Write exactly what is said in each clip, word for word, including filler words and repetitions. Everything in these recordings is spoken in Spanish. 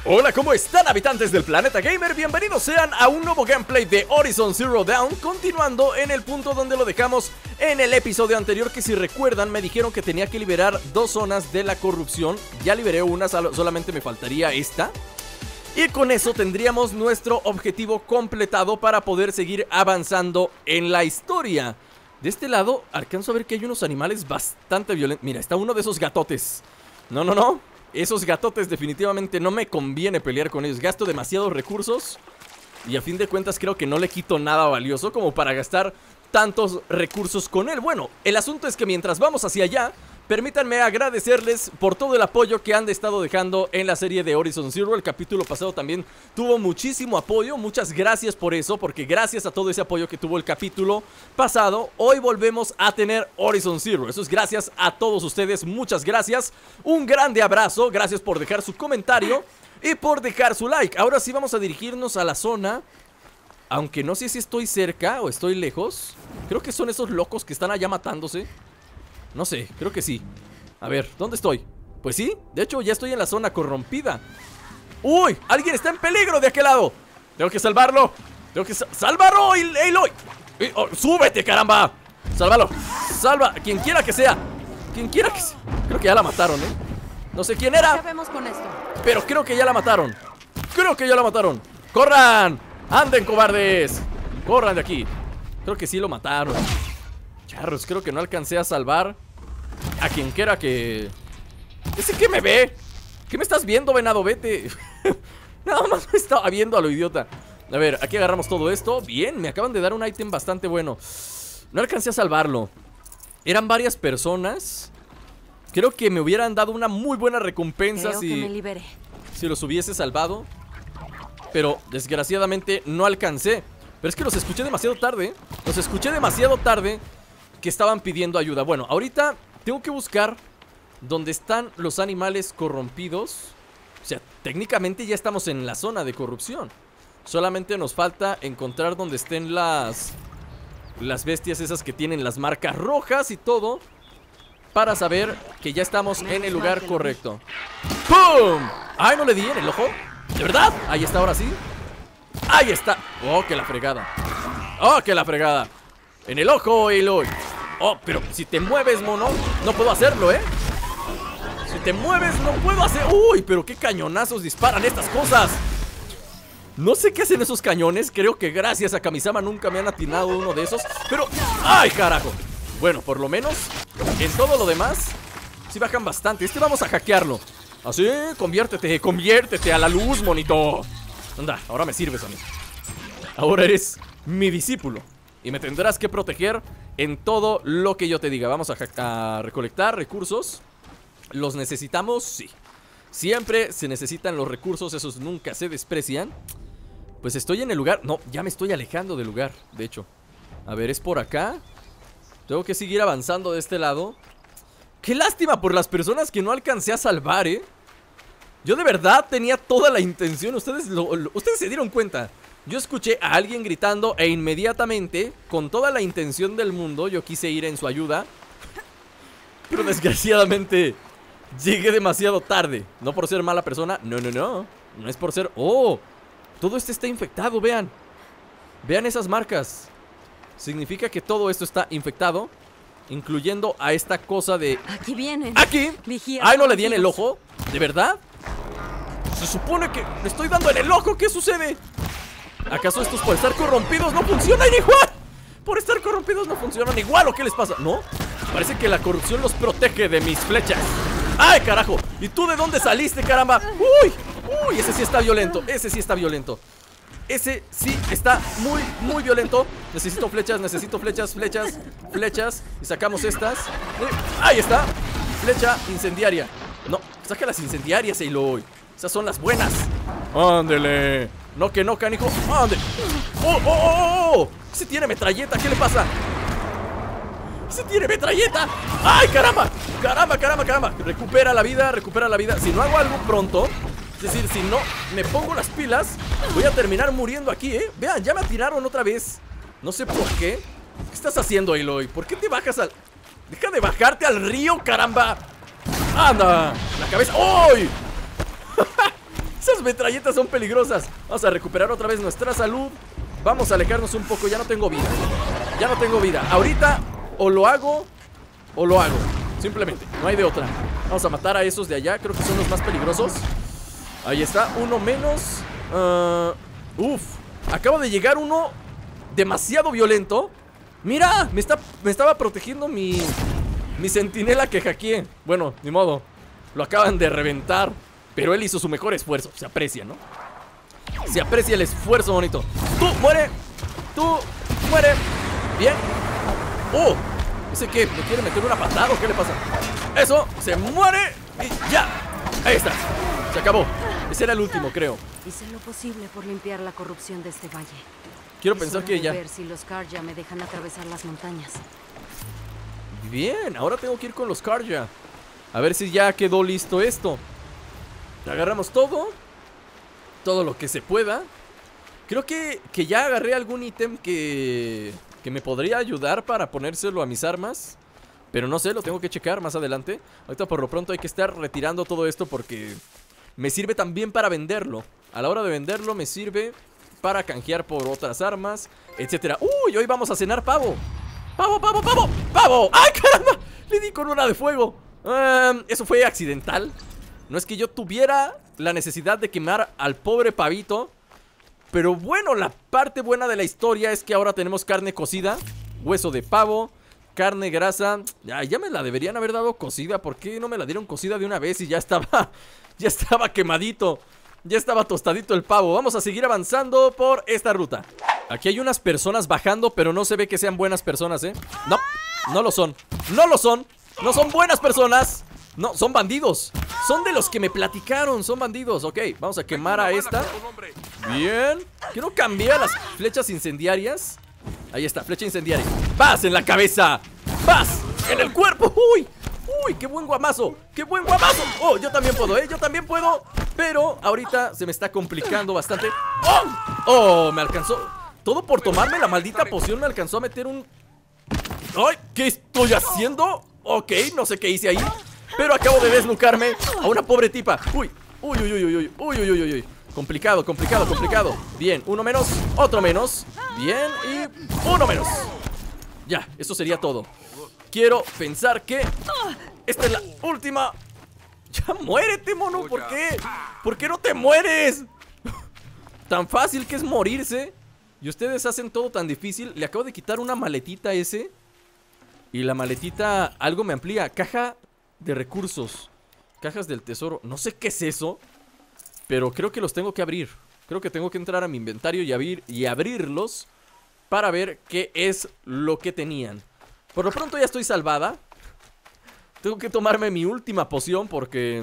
Hola, ¿cómo están, habitantes del planeta gamer? Bienvenidos sean a un nuevo gameplay de Horizon Zero Dawn, continuando en el punto donde lo dejamos en el episodio anterior, que si recuerdan me dijeron que tenía que liberar dos zonas de la corrupción. Ya liberé una, solamente me faltaría esta. Y con eso tendríamos nuestro objetivo completado para poder seguir avanzando en la historia. De este lado alcanzo a ver que hay unos animales bastante violentos. Mira, está uno de esos gatotes. No, no, no. Esos gatotes definitivamente no me conviene pelear con ellos. Gasto demasiados recursos y a fin de cuentas creo que no le quito nada valioso como para gastar tantos recursos con él. Bueno, el asunto es que mientras vamos hacia allá, permítanme agradecerles por todo el apoyo que han estado dejando en la serie de Horizon Zero. El capítulo pasado también tuvo muchísimo apoyo. Muchas gracias por eso, porque gracias a todo ese apoyo que tuvo el capítulo pasado, hoy volvemos a tener Horizon Zero. Eso es gracias a todos ustedes, muchas gracias. Un grande abrazo, gracias por dejar su comentario y por dejar su like. Ahora sí vamos a dirigirnos a la zona, aunque no sé si estoy cerca o estoy lejos. Creo que son esos locos que están allá matándose. No sé, creo que sí. A ver, ¿dónde estoy? Pues sí, de hecho ya estoy en la zona corrompida. ¡Uy! ¡Alguien está en peligro de aquel lado! Tengo que salvarlo. Tengo que... Sa ¡Sálvalo, Aloy! Oh, ¡súbete, caramba! ¡Sálvalo! ¡Salva! Quien quiera que sea. Quien quiera que sea. Creo que ya la mataron, ¿eh? No sé quién era. Acabemos con esto. Pero creo que ya la mataron. Creo que ya la mataron. ¡Corran! ¡Anden, cobardes! ¡Corran de aquí! Creo que sí lo mataron. Charros, creo que no alcancé a salvar a quien quiera que... ¿Ese qué me ve? ¿Qué me estás viendo, venado? Vete. Nada más me estaba viendo a lo idiota. A ver, aquí agarramos todo esto. Bien, me acaban de dar un ítem bastante bueno. No alcancé a salvarlo. Eran varias personas. Creo que me hubieran dado una muy buena recompensa Creo si... que me liberé. Si los hubiese salvado. Pero desgraciadamente no alcancé. Pero es que los escuché demasiado tarde. Los escuché demasiado tarde que estaban pidiendo ayuda. Bueno, ahorita tengo que buscar dónde están los animales corrompidos. O sea, técnicamente ya estamos en la zona de corrupción. Solamente nos falta encontrar dónde estén las Las bestias esas que tienen las marcas rojas y todo, para saber que ya estamos en el lugar correcto. ¡Pum! ¡Ay, no le di en el ojo! ¿De verdad? Ahí está, ahora sí. ¡Ahí está! ¡Oh, que la fregada! ¡Oh, que la fregada! En el ojo, Aloy. Oh, pero si te mueves, mono, no puedo hacerlo, ¿eh? Si te mueves, no puedo hacer... ¡Uy! Pero qué cañonazos disparan estas cosas. No sé qué hacen esos cañones. Creo que gracias a Kamisama nunca me han atinado uno de esos. Pero... ¡ay, carajo! Bueno, por lo menos en todo lo demás sí bajan bastante. Este vamos a hackearlo. Así, conviértete, conviértete a la luz, monito. Anda, ahora me sirves a mí. Ahora eres mi discípulo y me tendrás que proteger en todo lo que yo te diga. Vamos a, a recolectar recursos. ¿Los necesitamos? Sí. Siempre se necesitan los recursos, esos nunca se desprecian. Pues estoy en el lugar... no, ya me estoy alejando del lugar, de hecho. A ver, es por acá. Tengo que seguir avanzando de este lado. Qué lástima por las personas que no alcancé a salvar, ¿eh? Yo de verdad tenía toda la intención. Ustedes, lo, lo, ustedes se dieron cuenta. Yo escuché a alguien gritando e inmediatamente, con toda la intención del mundo, yo quise ir en su ayuda. Pero desgraciadamente llegué demasiado tarde. No por ser mala persona, no, no, no. No es por ser... ¡oh! Todo esto está infectado, vean. Vean esas marcas. Significa que todo esto está infectado, incluyendo a esta cosa de... Aquí vienen. ¡Aquí! Vigía. ¡Ay, no le di en el ojo! ¿De verdad? Se supone que le estoy dando en el ojo. ¿Qué sucede? ¿Acaso estos por estar corrompidos no funcionan igual? Por estar corrompidos no funcionan igual, ¿o qué les pasa? ¿No? Parece que la corrupción los protege de mis flechas. ¡Ay, carajo! ¿Y tú de dónde saliste, caramba? ¡Uy! ¡Uy! Ese sí está violento. Ese sí está violento. Ese sí está muy, muy violento. Necesito flechas, necesito flechas, flechas, flechas. Y sacamos estas. ¡Ahí está! Flecha incendiaria. No, saca las incendiarias, Aloy. Esas son las buenas. ¡Ándele! No, que no, canijo. ¡Ándele! ¡Oh, oh, oh, oh! Ese tiene metralleta, ¿qué le pasa? ¡Ese tiene metralleta! ¡Ay, caramba! ¡Caramba, caramba, caramba! Recupera la vida, recupera la vida. Si no hago algo pronto, es decir, si no me pongo las pilas, voy a terminar muriendo aquí, ¿eh? Vean, ya me atiraron otra vez. No sé por qué. ¿Qué estás haciendo, Aloy? ¿Por qué te bajas al...? ¡Deja de bajarte al río, caramba! ¡Anda! La cabeza... ¡Uy! Esas metralletas son peligrosas. Vamos a recuperar otra vez nuestra salud. Vamos a alejarnos un poco, ya no tengo vida. Ya no tengo vida. Ahorita o lo hago o lo hago. Simplemente, no hay de otra. Vamos a matar a esos de allá, creo que son los más peligrosos. Ahí está, uno menos. uh, Uf, acaba de llegar uno demasiado violento. Mira, me, está, me estaba protegiendo mi Mi centinela que hackeé. Bueno, ni modo, lo acaban de reventar. Pero él hizo su mejor esfuerzo, se aprecia, ¿no? Se aprecia el esfuerzo, bonito. Tú, muere. Tú, muere. Bien. Oh, ¿ese qué? ¿Me quiere meter una patada o qué le pasa? Eso, se muere y ya. Ahí está, se acabó. Ese era el último, creo. Hice lo posible por limpiar la corrupción de este valle. Quiero Es pensar hora que de ya. ver si los Karja me dejan atravesar las montañas. Bien, ahora tengo que ir con los Karja. A ver si ya quedó listo esto. Agarramos todo. Todo lo que se pueda. Creo que, que ya agarré algún ítem que, que me podría ayudar para ponérselo a mis armas. Pero no sé, lo tengo que checar más adelante. Ahorita por lo pronto hay que estar retirando todo esto porque me sirve también para venderlo. A la hora de venderlo me sirve para canjear por otras armas, etcétera. ¡Uy! Hoy vamos a cenar pavo. ¡Pavo, pavo, pavo! ¡Pavo! ¡Ay, caramba! Le di con una de fuego. um, Eso fue accidental. No es que yo tuviera la necesidad de quemar al pobre pavito. Pero bueno, la parte buena de la historia es que ahora tenemos carne cocida, hueso de pavo, carne, grasa. Ya, ya me la deberían haber dado cocida. ¿Por qué no me la dieron cocida de una vez y ya estaba, ya estaba quemadito? Ya estaba tostadito el pavo. Vamos a seguir avanzando por esta ruta. Aquí hay unas personas bajando, pero no se ve que sean buenas personas, ¿eh? No, no lo son. No lo son. No son buenas personas. No, son bandidos. Son de los que me platicaron. Son bandidos. Ok, vamos a quemar a esta. Bien. Quiero cambiar las flechas incendiarias. Ahí está, flecha incendiaria. ¡Vas en la cabeza! ¡Vas en el cuerpo! ¡Uy! ¡Uy! ¡Qué buen guamazo! ¡Qué buen guamazo! ¡Oh! Yo también puedo, ¿eh? Yo también puedo. Pero ahorita se me está complicando bastante. ¡Oh! ¡Oh! Me alcanzó. Todo por tomarme la maldita poción me alcanzó a meter un... ¡Ay! ¿Qué estoy haciendo? Ok, no sé qué hice ahí. Pero acabo de desnucarme a una pobre tipa. ¡Uy! ¡Uy, uy, uy, uy, uy! ¡Uy, uy, uy, uy! Complicado, complicado, complicado. Bien, uno menos, otro menos. Bien, y uno menos. Ya, eso sería todo. Quiero pensar que esta es la última. Ya muérete, mono, ¿por qué? ¿Por qué no te mueres? Tan fácil que es morirse. Y ustedes hacen todo tan difícil. Le acabo de quitar una maletita a ese. Y la maletita algo me amplía. Caja de recursos. Cajas del tesoro. No sé qué es eso, pero creo que los tengo que abrir. Creo que tengo que entrar a mi inventario y, abrir, y abrirlos para ver qué es lo que tenían. Por lo pronto ya estoy salvada. Tengo que tomarme mi última poción porque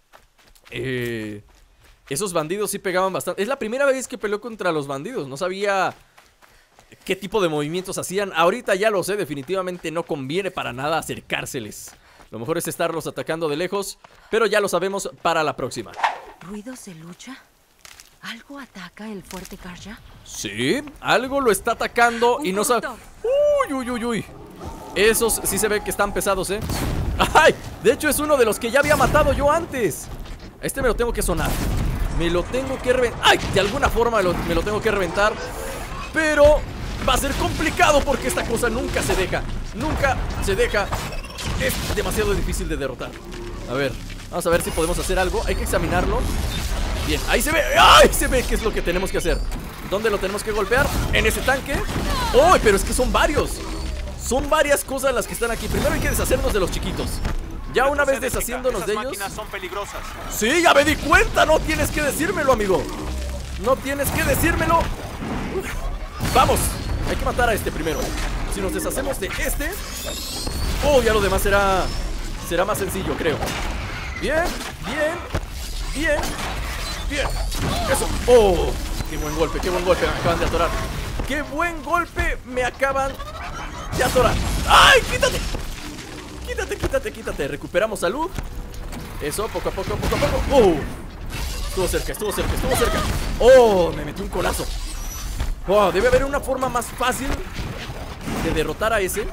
eh, esos bandidos sí pegaban bastante. Es la primera vez que peleo contra los bandidos. No sabía qué tipo de movimientos hacían. Ahorita ya lo sé, definitivamente no conviene para nada acercárseles. Lo mejor es estarlos atacando de lejos, pero ya lo sabemos para la próxima. ¿Ruidos de lucha? ¿Algo ataca el fuerte Karja? Sí, algo lo está atacando y no sabe... Uy, uy, uy, uy. Esos sí se ve que están pesados, ¿eh? ¡Ay! De hecho es uno de los que ya había matado yo antes. Este me lo tengo que sonar. Me lo tengo que reventar. ¡Ay! De alguna forma lo, me lo tengo que reventar. Pero va a ser complicado porque esta cosa nunca se deja. Nunca se deja. Es demasiado difícil de derrotar. A ver, vamos a ver si podemos hacer algo. Hay que examinarlo. Bien, ahí se ve. ¡Ay! Se ve qué es lo que tenemos que hacer. ¿Dónde lo tenemos que golpear? En ese tanque. ¡Oh! Pero es que son varios. Son varias cosas las que están aquí. Primero hay que deshacernos de los chiquitos. Ya una vez deshaciéndonos de ellos. Son peligrosas. Sí, ya me di cuenta. No tienes que decírmelo, amigo. No tienes que decírmelo. Uf. Vamos, hay que matar a este primero. Si nos deshacemos de este, oh, ya lo demás será Será más sencillo, creo. Bien, bien, bien, bien. Eso, oh, qué buen golpe, qué buen golpe me acaban de atorar. Qué buen golpe me acaban de atorar. ¡Ay, quítate! Quítate, quítate, quítate. Recuperamos salud. Eso, poco a poco, poco a poco. Oh, estuvo cerca, estuvo cerca, estuvo cerca. Oh, me metí un colazo. Oh, debe haber una forma más fácil de derrotar a ese. Eso,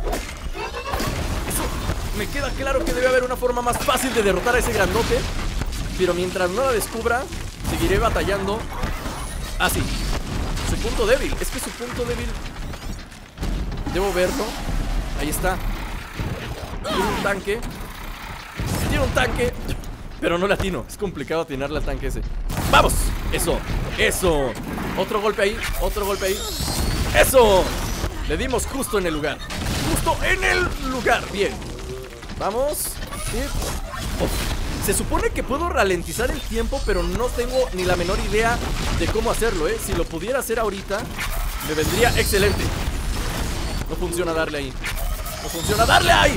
me queda claro que debe haber una forma más fácil de derrotar a ese grandote. Pero mientras no la descubra, seguiré batallando. Ah, sí. Su punto débil. Es que su punto débil... Debo verlo. Ahí está. Tiene un tanque. Tiene un tanque. Pero no le atino. Es complicado atinarle al tanque ese. ¡Vamos! Eso. Eso. Otro golpe ahí. Otro golpe ahí. ¡Eso! Le dimos justo en el lugar. Justo en el lugar. Bien. Vamos. Oh. Se supone que puedo ralentizar el tiempo, pero no tengo ni la menor idea de cómo hacerlo, ¿eh? Si lo pudiera hacer ahorita, me vendría excelente. No funciona darle ahí. No funciona darle ahí.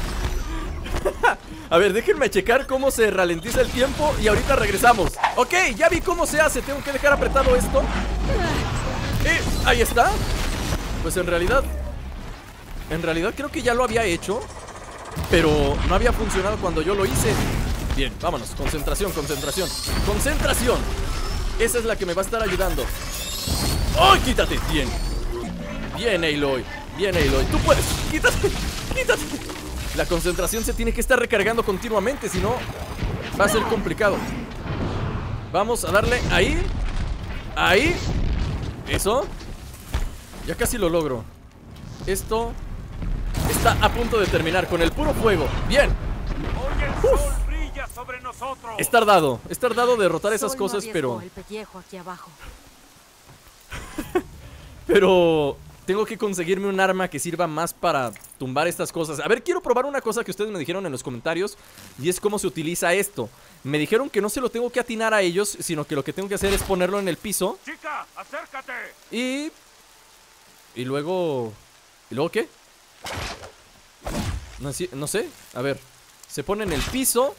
A ver, déjenme checar cómo se ralentiza el tiempo y ahorita regresamos. Ok, ya vi cómo se hace. Tengo que dejar apretado esto. Y ahí está. Pues en realidad En realidad creo que ya lo había hecho, pero no había funcionado cuando yo lo hice. Bien, vámonos, concentración, concentración. Concentración. Esa es la que me va a estar ayudando. ¡Oh, quítate! Bien. Bien, Aloy. Bien, Aloy. Tú puedes. Quítate. Quítate. La concentración se tiene que estar recargando continuamente, si no va a ser complicado. Vamos a darle ahí. Ahí. Eso. Ya casi lo logro. Esto está a punto de terminar con el puro fuego. Bien. Uf. Es tardado, es tardado derrotar esas cosas, pero... el pellejo aquí abajo. Pero tengo que conseguirme un arma que sirva más para tumbar estas cosas. A ver, quiero probar una cosa que ustedes me dijeron en los comentarios, y es cómo se utiliza esto. Me dijeron que no se lo tengo que atinar a ellos, sino que lo que tengo que hacer es ponerlo en el piso. Chica, acércate. Y... Y luego... ¿Y luego qué? No, no sé, a ver. Se pone en el piso.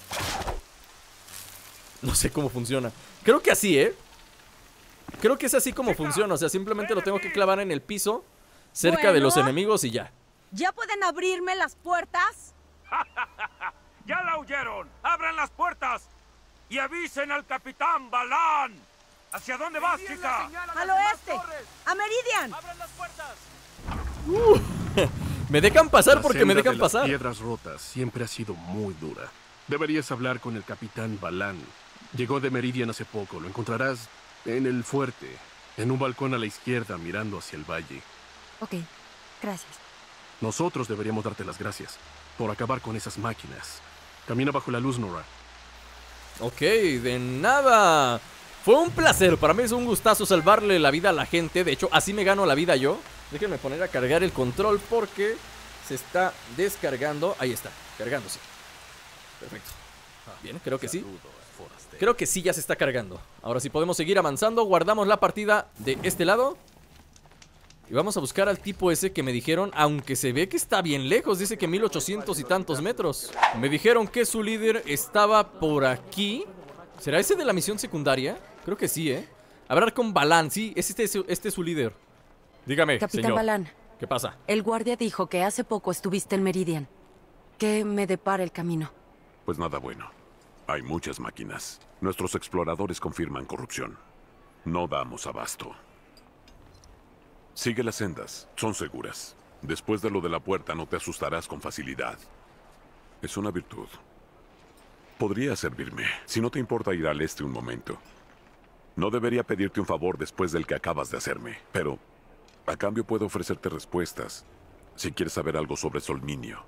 No sé cómo funciona. Creo que así, ¿eh? Creo que es así como funciona. O sea, simplemente lo tengo que clavar en el piso, cerca bueno, de los enemigos y ya. ¿Ya pueden abrirme las puertas? ¡Ya la oyeron! ¡Abran las puertas! ¡Y avisen al capitán Balan! ¿Hacia dónde vas, chica? Al oeste, a Meridian. ¡Abran las puertas! Uh, me dejan pasar La porque me senda dejan de las pasar. Piedras Rotas siempre ha sido muy dura. Deberías hablar con el capitán Balan. Llegó de Meridian hace poco. Lo encontrarás en el fuerte, en un balcón a la izquierda mirando hacia el valle. Ok, gracias. Nosotros deberíamos darte las gracias por acabar con esas máquinas. Camina bajo la luz, Nora. Ok, de nada. Fue un placer, para mí es un gustazo salvarle la vida a la gente. De hecho, así me gano la vida yo. Déjenme poner a cargar el control porque se está descargando. Ahí está, cargándose. Perfecto. Bien, creo que sí. Creo que sí ya se está cargando. Ahora sí podemos seguir avanzando. Guardamos la partida de este lado. Y vamos a buscar al tipo ese que me dijeron, aunque se ve que está bien lejos. Dice que mil ochocientos y tantos metros. Me dijeron que su líder estaba por aquí. ¿Será ese de la misión secundaria? Creo que sí, ¿eh? Hablar con Balan, sí, este es, este es su líder. Dígame, Capitán señor. Balan. ¿Qué pasa? El guardia dijo que hace poco estuviste en Meridian. ¿Qué me depara el camino? Pues nada bueno. Hay muchas máquinas. Nuestros exploradores confirman corrupción. No damos abasto. Sigue las sendas, son seguras. Después de lo de la puerta no te asustarás con facilidad. Es una virtud. Podría servirme, si no te importa ir al este un momento. No debería pedirte un favor después del que acabas de hacerme, pero a cambio puedo ofrecerte respuestas si quieres saber algo sobre Solminio.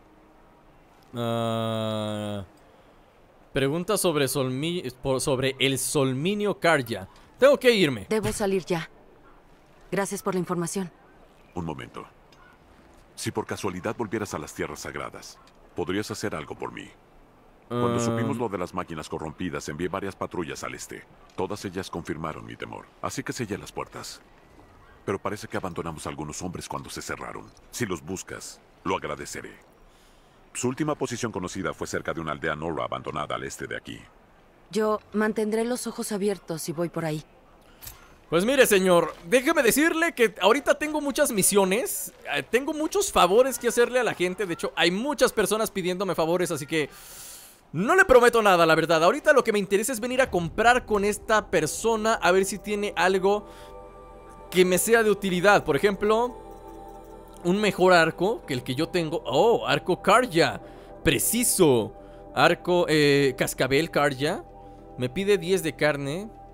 Uh, pregunta sobre, Solmi sobre el Solminio Karja. Tengo que irme. Debo salir ya. Gracias por la información. Un momento. Si por casualidad volvieras a las tierras sagradas, ¿podrías hacer algo por mí? Cuando Uh, supimos lo de las máquinas corrompidas, envié varias patrullas al este. Todas ellas confirmaron mi temor. Así que sellé las puertas. Pero parece que abandonamos a algunos hombres cuando se cerraron. Si los buscas, lo agradeceré. Su última posición conocida fue cerca de una aldea Nora abandonada al este de aquí. Yo mantendré los ojos abiertos si voy por ahí. Pues mire, señor, déjeme decirle que ahorita tengo muchas misiones, eh, tengo muchos favores que hacerle a la gente. De hecho, hay muchas personas pidiéndome favores, así que no le prometo nada, la verdad. Ahorita lo que me interesa es venir a comprar con esta persona, a ver si tiene algo que me sea de utilidad. Por ejemplo, un mejor arco que el que yo tengo. Oh, arco Karja, preciso. Arco, eh, cascabel Karja. Me pide diez de carne.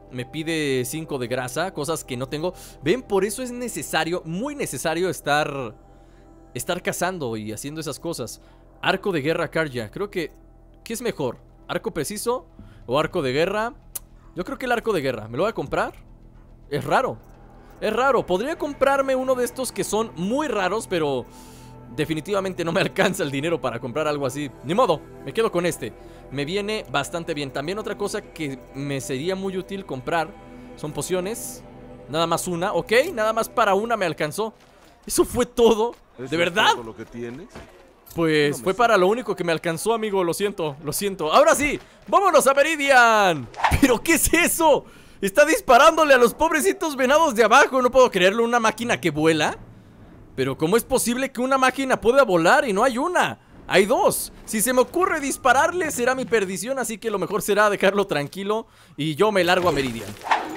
Me pide cinco de grasa, cosas que no tengo. Ven, por eso es necesario, muy necesario estar Estar cazando y haciendo esas cosas. Arco de guerra Karja, creo que ¿qué es mejor? ¿Arco preciso o arco de guerra? Yo creo que el arco de guerra, ¿me lo voy a comprar? Es raro, es raro, podría comprarme uno de estos que son muy raros, pero definitivamente no me alcanza el dinero para comprar algo así. Ni modo, me quedo con este. Me viene bastante bien. También otra cosa que me sería muy útil comprar son pociones. Nada más una, ok, nada más para una me alcanzó. Eso fue todo, ¿de verdad? ¿Todo lo que tienes? Pues fue para lo único que me alcanzó, amigo, lo siento, lo siento. Ahora sí, vámonos a Meridian. ¿Pero qué es eso? Está disparándole a los pobrecitos venados de abajo. No puedo creerlo, una máquina que vuela. Pero ¿cómo es posible que una máquina pueda volar y no hay una? Hay dos. Si se me ocurre dispararle será mi perdición, así que lo mejor será dejarlo tranquilo y yo me largo a Meridian.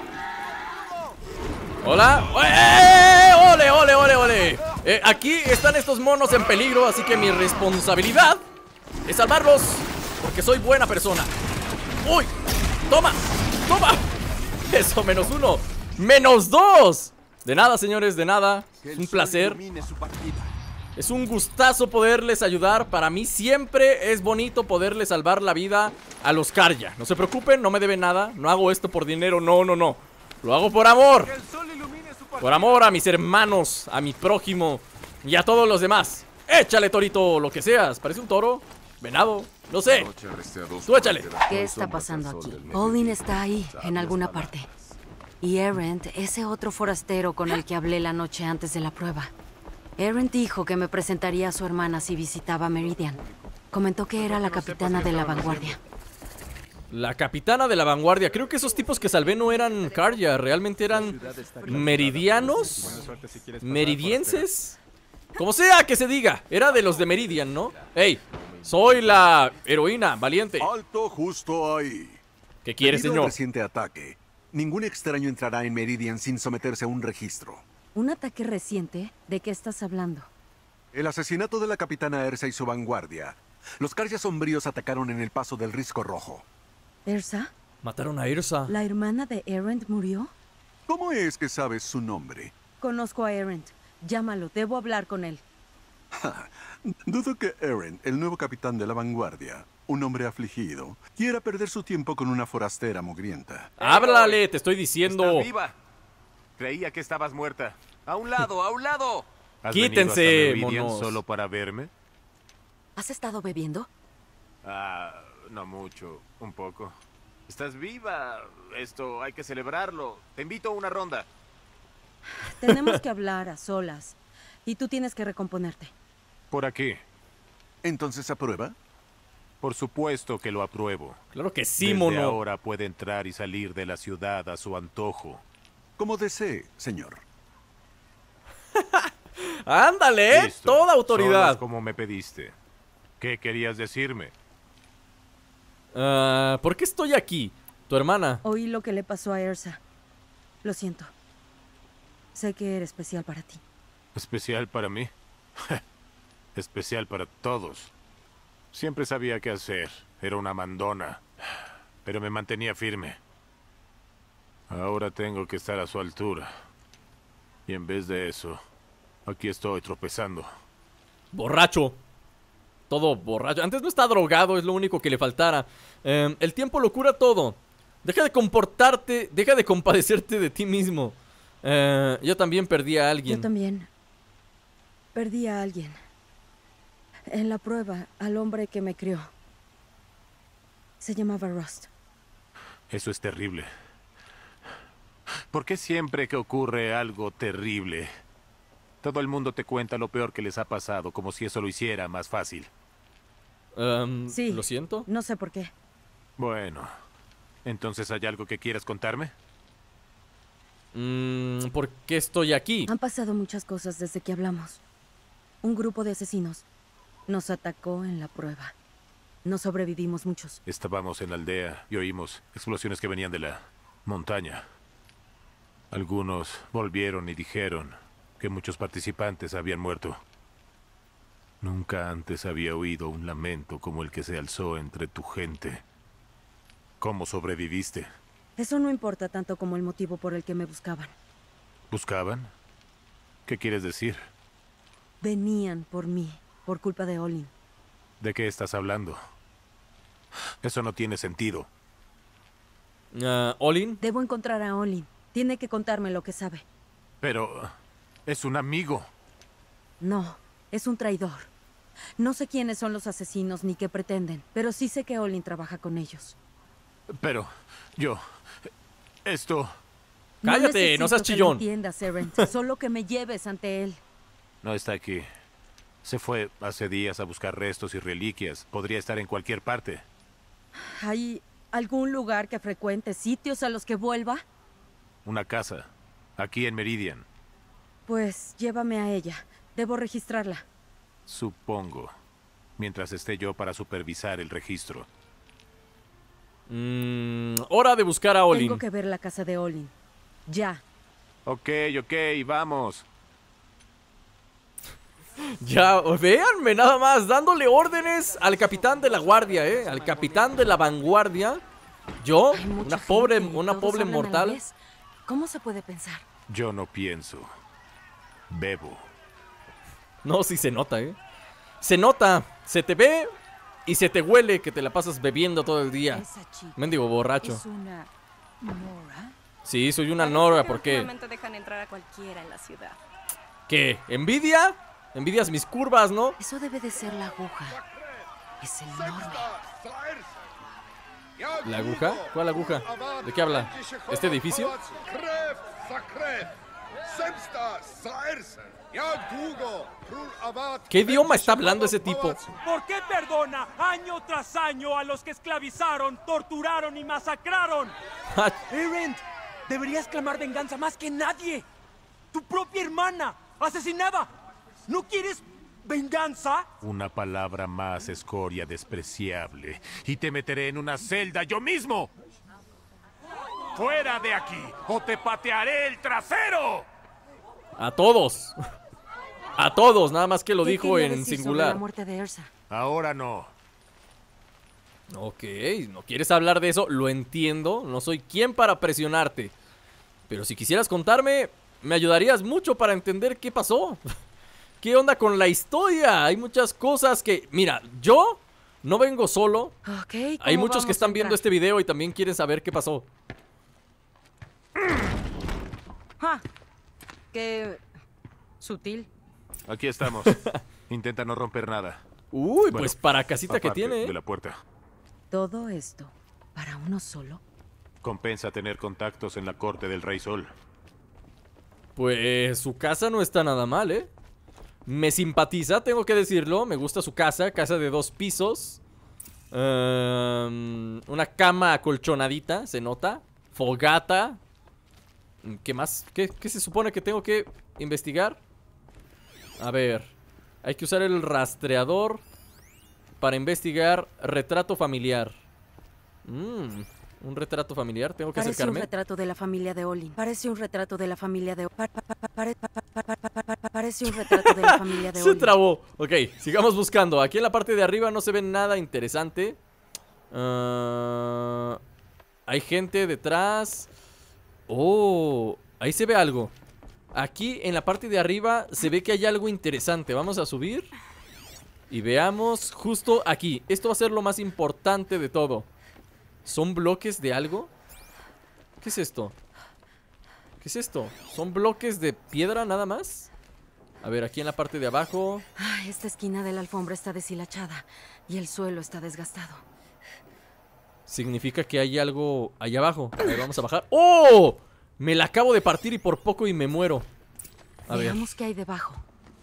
Hola. ¡Eh! ¡Ole, ole, ole, ole! Eh, aquí están estos monos en peligro, así que mi responsabilidad es salvarlos, porque soy buena persona. ¡Uy! ¡Toma! ¡Toma! Eso, menos uno. ¡Menos dos! De nada, señores, de nada. Es un placer. Es un gustazo poderles ayudar. Para mí siempre es bonito poderles salvar la vida a los Karja. No se preocupen, no me deben nada. No hago esto por dinero, no, no, no. Lo hago por amor. Por amor a mis hermanos, a mi prójimo y a todos los demás. Échale, torito, lo que seas. Parece un toro, venado, no sé. Tú échale. ¿Qué está pasando aquí? Olin está ahí, en alguna parte. Y Erend, ese otro forastero con el que hablé la noche antes de la prueba. Erend dijo que me presentaría a su hermana si visitaba Meridian. Comentó que era la capitana de la vanguardia. La capitana de la vanguardia. Creo que esos tipos que salvé no eran Karja, realmente eran meridianos, meridienses, como sea que se diga. Era de los de Meridian, ¿no? Ey, soy la heroína valiente. Alto justo ahí. ¿Qué quiere, Debido al señor? reciente ataque, ningún extraño entrará en Meridian sin someterse a un registro. ¿Un ataque reciente? ¿De qué estás hablando? El asesinato de la capitana Ersa y su vanguardia. Los Karja sombríos atacaron en el paso del Risco Rojo. ¿Ersa? Mataron a Ersa. ¿La hermana de Erend murió? ¿Cómo es que sabes su nombre? Conozco a Erend. Llámalo, debo hablar con él. Dudo que Erend, el nuevo capitán de la vanguardia, un hombre afligido, quiera perder su tiempo con una forastera mugrienta. Háblale, te estoy diciendo. Estás viva. Creía que estabas muerta. A un lado, a un lado. ¿Has Quítense, venido hasta Meridian monos. solo para verme? ¿Has estado bebiendo? Ah, no mucho, un poco. Estás viva. Esto hay que celebrarlo. Te invito a una ronda. Tenemos que hablar a solas. Y tú tienes que recomponerte. Por aquí. ¿Entonces aprueba? Por supuesto que lo apruebo. Claro que sí, Desde mono. ahora puede entrar y salir de la ciudad a su antojo. Como desee, señor. Ándale, ¿eh? Listo. Toda Solo autoridad. haz como me pediste. ¿Qué querías decirme? Ah, ¿por qué estoy aquí? Tu hermana. Oí lo que le pasó a Ersa. Lo siento. Sé que era especial para ti. ¿Especial para mí? Especial para todos. Siempre sabía qué hacer. Era una mandona. Pero me mantenía firme. Ahora tengo que estar a su altura. Y en vez de eso, aquí estoy tropezando. Borracho. Todo borracho. Antes no está drogado, es lo único que le faltara. Eh, el tiempo lo cura todo. Deja de comportarte, deja de compadecerte de ti mismo. Eh, yo también perdí a alguien. Yo también. Perdí a alguien. En la prueba, al hombre que me crió. Se llamaba Rust. Eso es terrible. ¿Por qué siempre que ocurre algo terrible, todo el mundo te cuenta lo peor que les ha pasado, como si eso lo hiciera más fácil? Um, Sí. Lo siento. No sé por qué. Bueno, ¿entonces hay algo que quieras contarme? Mm, ¿por qué estoy aquí? Han pasado muchas cosas desde que hablamos. Un grupo de asesinos nos atacó en la prueba. No sobrevivimos muchos. Estábamos en la aldea y oímos explosiones que venían de la montaña. Algunos volvieron y dijeron que muchos participantes habían muerto. Nunca antes había oído un lamento como el que se alzó entre tu gente. ¿Cómo sobreviviste? Eso no importa tanto como el motivo por el que me buscaban. ¿Buscaban? ¿Qué quieres decir? Venían por mí, por culpa de Olin. ¿De qué estás hablando? Eso no tiene sentido. Uh, ¿Olin? Debo encontrar a Olin. Tiene que contarme lo que sabe. Pero es un amigo. No, es un traidor. No sé quiénes son los asesinos ni qué pretenden, pero sí sé que Olin trabaja con ellos. Pero yo... Esto... Cállate, no, no seas chillón. No entiendas, Eren. Solo que me lleves ante él. No está aquí. Se fue hace días a buscar restos y reliquias. Podría estar en cualquier parte. ¿Hay algún lugar que frecuente, sitios a los que vuelva? Una casa. Aquí en Meridian. Pues llévame a ella. Debo registrarla. Supongo. Mientras esté yo para supervisar el registro. Mm, hora de buscar a Olin. Tengo que ver la casa de Olin. Ya. Ok, ok, vamos. Ya, véanme nada más, dándole órdenes al capitán de la guardia, ¿eh? Al capitán de la vanguardia. Yo, una pobre, una pobre mortal. ¿Cómo se puede pensar? Yo no pienso. Bebo. No, sí se nota, ¿eh? Se nota, se te ve y se te huele que te la pasas bebiendo todo el día. Mendigo borracho. ¿Es una Nora? Sí, soy una Nora, ¿por qué? Últimamente dejan entrar a cualquiera en la ciudad. ¿Qué? ¿Envidia? Envidias mis curvas, ¿no? Eso debe de ser la aguja. Es enorme. ¿La aguja? ¿Cuál aguja? ¿De qué habla? ¿Este edificio? ¿Qué idioma está hablando ese tipo? ¿Por qué perdona año tras año a los que esclavizaron, torturaron y masacraron? Eren, deberías clamar venganza más que nadie. Tu propia hermana, asesinada. ¿No quieres venganza? Una palabra más, escoria despreciable, y te meteré en una celda yo mismo. ¡Fuera de aquí o te patearé el trasero! A todos. A todos, nada más que lo ¿Qué dijo quería en decir singular. sobre la muerte de Ersa? Ahora no. Ok, no quieres hablar de eso, lo entiendo. No soy quien para presionarte. Pero si quisieras contarme, me ayudarías mucho para entender qué pasó. ¿Qué onda con la historia? Hay muchas cosas que... Mira, yo no vengo solo. Okay, hay muchos que están a viendo este video y también quieren saber qué pasó. ¡Ja! Qué sutil. Aquí estamos. Intenta no romper nada. Uy, Bueno, pues para casita que aparte tiene, ¿eh? de la puerta. Todo esto para uno solo. Compensa tener contactos en la corte del Rey Sol. Pues su casa no está nada mal, ¿eh? Me simpatiza, tengo que decirlo. Me gusta su casa, casa de dos pisos. um, Una cama acolchonadita, se nota. Fogata. ¿Qué más? ¿Qué, ¿Qué se supone que tengo que investigar? A ver, hay que usar el rastreador para investigar retrato familiar. Mmm, un retrato familiar, tengo que Parece acercarme. un retrato de la familia de Olin. Parece un retrato de la familia de pa- pa- pa- pa- pare- pa- pa- pa- pa- pa- pa- Parece un retrato de la familia de Se Olin. trabó. Ok, sigamos buscando. Aquí en la parte de arriba no se ve nada interesante. Uh, hay gente detrás. Oh, ahí se ve algo. Aquí en la parte de arriba se ve que hay algo interesante. Vamos a subir y veamos justo aquí. Esto va a ser lo más importante de todo. ¿Son bloques de algo? ¿Qué es esto? ¿Qué es esto? ¿Son bloques de piedra nada más? A ver, aquí en la parte de abajo. Ay, esta esquina de la alfombra está deshilachada y el suelo está desgastado. Significa que hay algo allá abajo. A ver, vamos a bajar. ¡Oh! Me la acabo de partir y por poco y me muero. A ver, Veamos qué hay debajo.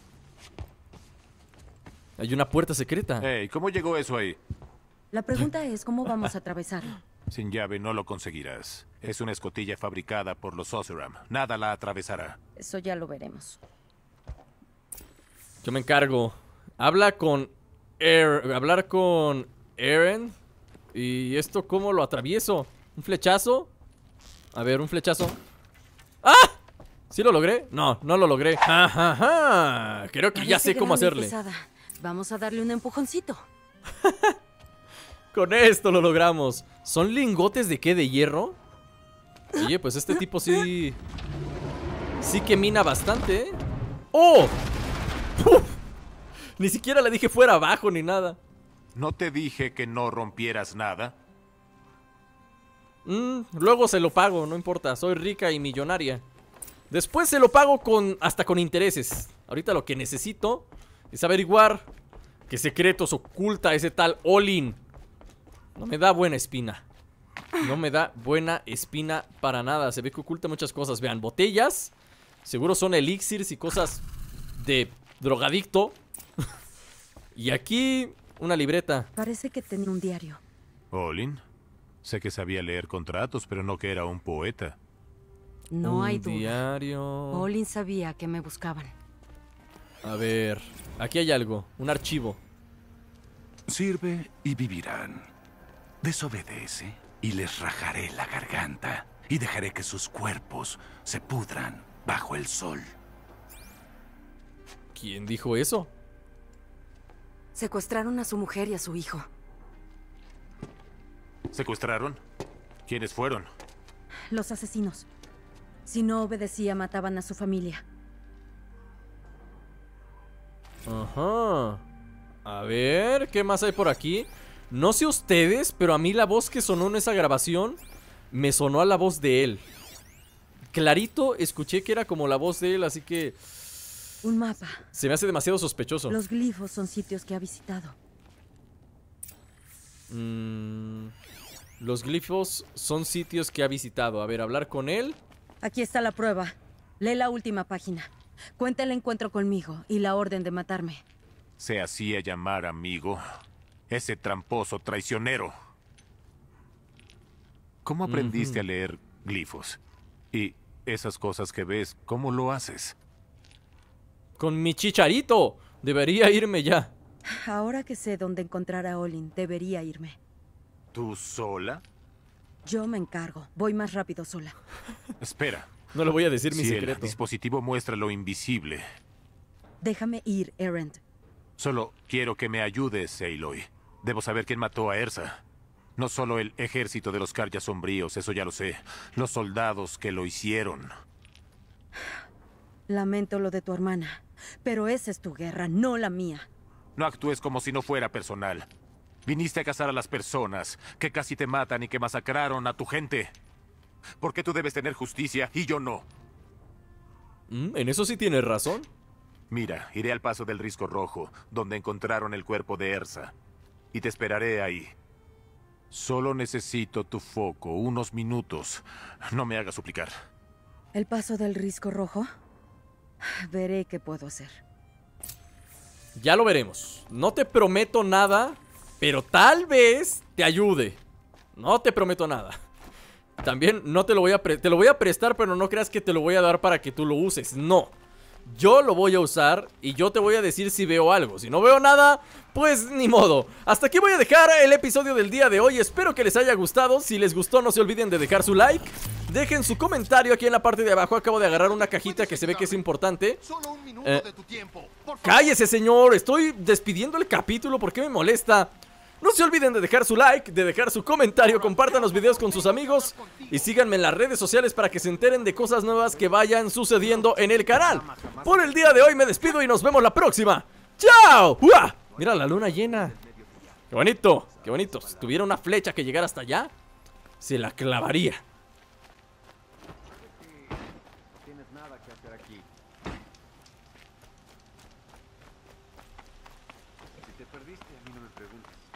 hay una puerta secreta. Hey, ¿cómo llegó eso ahí? La pregunta es cómo vamos a atravesarlo. Sin llave no lo conseguirás. Es una escotilla fabricada por los Oseram. Nada la atravesará. Eso ya lo veremos. Yo me encargo. Habla con Er- hablar con Eren. ¿Y esto cómo lo atravieso? ¿Un flechazo? A ver, un flechazo. ¡Ah! ¿Sí lo logré? No, no lo logré. Ajá, creo que ya Parece sé cómo grande y hacerle. pesada. Vamos a darle un empujoncito. Con esto lo logramos. ¿Son lingotes de qué? ¿De hierro? Oye, pues este tipo sí... Sí que mina bastante, ¿eh? ¡Oh! ¡Uf! Ni siquiera le dije fuera abajo ni nada. ¿No te dije que no rompieras nada? Mm, luego se lo pago, no importa. Soy rica y millonaria. Después se lo pago con hasta con intereses. Ahorita lo que necesito es averiguar qué secretos oculta ese tal Olin. No me da buena espina. No me da buena espina para nada. Se ve que oculta muchas cosas. Vean, botellas. Seguro son elixirs y cosas de drogadicto. Y aquí una libreta. Parece que tenía un diario. Olin, sé que sabía leer contratos, pero no que era un poeta. No un hay duda. diario. Olin sabía que me buscaban. A ver, aquí hay algo, un archivo. Sirve y vivirán. Desobedece y les rajaré la garganta y dejaré que sus cuerpos se pudran bajo el sol. ¿Quién dijo eso? Secuestraron a su mujer y a su hijo. ¿Secuestraron? ¿Quiénes fueron? Los asesinos. Si no obedecía, mataban a su familia. Ajá. A ver, ¿qué más hay por aquí? No sé ustedes, pero a mí la voz que sonó en esa grabación me sonó a la voz de él. Clarito escuché que era como la voz de él, así que... Un mapa. Se me hace demasiado sospechoso. Los glifos son sitios que ha visitado. Mm, los glifos son sitios que ha visitado. A ver, hablar con él. Aquí está la prueba. Lee la última página. Cuenta el encuentro conmigo y la orden de matarme. Se hacía llamar amigo. Ese tramposo traicionero. ¿Cómo aprendiste Uh-huh. a leer glifos? Y esas cosas que ves, ¿cómo lo haces? Con mi chicharito. Debería irme ya. Ahora que sé dónde encontrar a Olin, debería irme. ¿Tú sola? Yo me encargo. Voy más rápido sola. Espera. No le voy a decir mi Si el secreto. dispositivo muestra lo invisible, Déjame ir, Erend. solo quiero que me ayudes, Aloy. Debo saber quién mató a Ersa. No solo el ejército de los Karja sombríos, eso ya lo sé. Los soldados que lo hicieron. Lamento lo de tu hermana, pero esa es tu guerra, no la mía. No actúes como si no fuera personal. Viniste a cazar a las personas que casi te matan y que masacraron a tu gente. ¿Por qué tú debes tener justicia y yo no? Mm, en eso sí tienes razón. Mira, iré al paso del Risco Rojo, donde encontraron el cuerpo de Ersa. Y te esperaré ahí. Solo necesito tu foco, unos minutos. No me hagas suplicar. ¿El paso del Risco Rojo? Veré qué puedo hacer. Ya lo veremos. No te prometo nada, pero tal vez te ayude. No te prometo nada. También no te lo voy a pre- te lo voy a prestar, pero no creas que te lo voy a dar para que tú lo uses. No. Yo lo voy a usar y yo te voy a decir si veo algo. Si no veo nada, pues ni modo. Hasta aquí voy a dejar el episodio del día de hoy. Espero que les haya gustado. Si les gustó, no se olviden de dejar su like. Dejen su comentario aquí en la parte de abajo. Acabo de agarrar una cajita que se ve que es importante. Eh, cállese, señor. Estoy despidiendo el capítulo. ¿Por qué me molesta? No se olviden de dejar su like, de dejar su comentario, compartan los videos con sus amigos y síganme en las redes sociales para que se enteren de cosas nuevas que vayan sucediendo en el canal. Por el día de hoy me despido y nos vemos la próxima. ¡Chao! ¡Uah! Mira la luna llena. ¡Qué bonito! ¡Qué bonito! Si tuviera una flecha que llegara hasta allá, se la clavaría. Tienes nada que hacer aquí. Si te perdiste, a mí no me preguntes.